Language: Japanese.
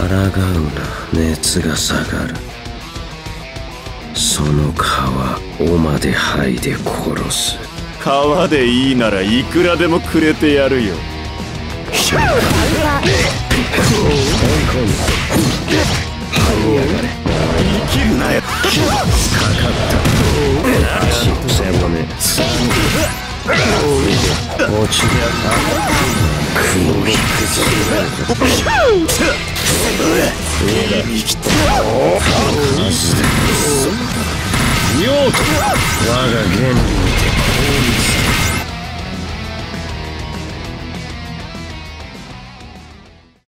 抗うな。熱が下がる。その皮尾まで剥いで殺す。 皮でいいならいくらでもくれてやるよ。 追い込んだ。這い上がれ。 生きるなよ。 かかった足背骨落ちで雲引くぞ。ようと我が原理にて効率